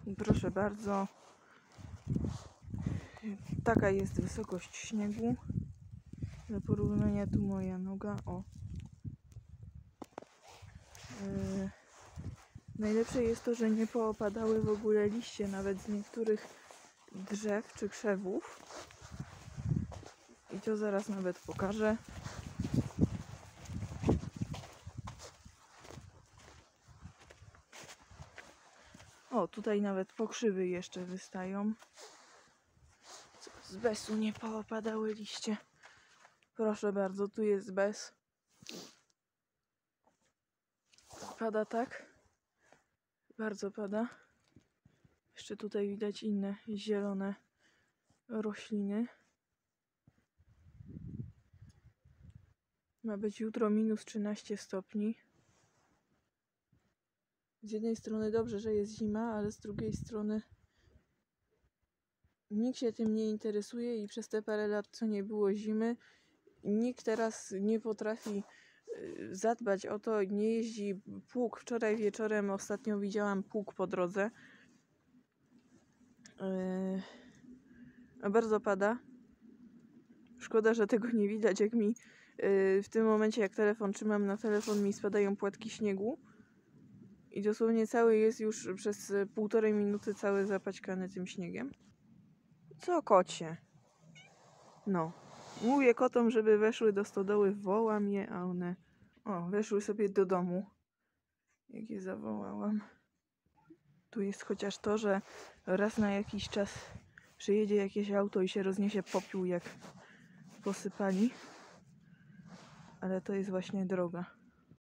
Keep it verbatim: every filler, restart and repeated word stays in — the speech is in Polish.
Proszę bardzo, taka jest wysokość śniegu. Dla porównania tu moja noga, o. Yy, najlepsze jest to, że nie poopadały w ogóle liście nawet z niektórych drzew czy krzewów. I to zaraz nawet pokażę. O, tutaj nawet pokrzywy jeszcze wystają. Z besu nie poopadały liście. Proszę bardzo, tu jest bez. Pada tak. Bardzo pada. Jeszcze tutaj widać inne zielone rośliny. Ma być jutro minus trzynaście stopni. Z jednej strony dobrze, że jest zima, ale z drugiej strony nikt się tym nie interesuje i przez te parę lat, co nie było zimy, nikt teraz nie potrafi zadbać o to, nie jeździ pług. Wczoraj wieczorem ostatnio widziałam pług po drodze. Yy, bardzo pada. Szkoda, że tego nie widać, jak mi yy, w tym momencie, jak telefon trzymam na telefon, mi spadają płatki śniegu. I dosłownie cały jest już przez półtorej minuty cały zapaćkany tym śniegiem. Co kocie? No. Mówię kotom, żeby weszły do stodoły, wołam je, a one o, weszły sobie do domu, jak je zawołałam. Tu jest chociaż to, że raz na jakiś czas przyjedzie jakieś auto i się rozniesie popiół, jak posypali. Ale to jest właśnie droga.